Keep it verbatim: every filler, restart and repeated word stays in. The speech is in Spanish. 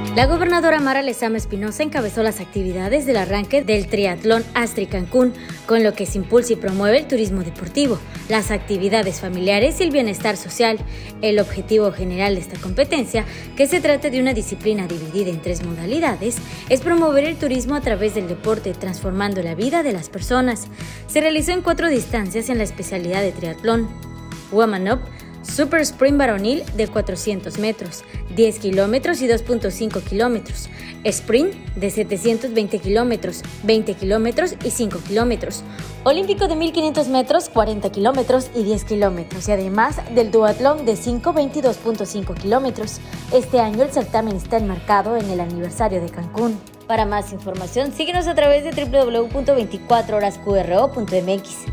La gobernadora Mara Lezama Espinosa encabezó las actividades del arranque del Triatlón Astri Cancún, con lo que se impulsa y promueve el turismo deportivo, las actividades familiares y el bienestar social. El objetivo general de esta competencia, que se trata de una disciplina dividida en tres modalidades, es promover el turismo a través del deporte, transformando la vida de las personas. Se realizó en cuatro distancias en la especialidad de triatlón: Woman Up, Super Sprint varonil de cuatrocientos metros, diez kilómetros y dos punto cinco kilómetros, Sprint de setecientos veinte kilómetros, veinte kilómetros y cinco kilómetros, Olímpico de mil quinientos metros, cuarenta kilómetros y diez kilómetros, y además del duatlón de cinco, veinte y dos punto cinco kilómetros. Este año el certamen está enmarcado en el aniversario de Cancún. Para más información, síguenos a través de doble u doble u doble u punto veinticuatro horas Q R O punto M X.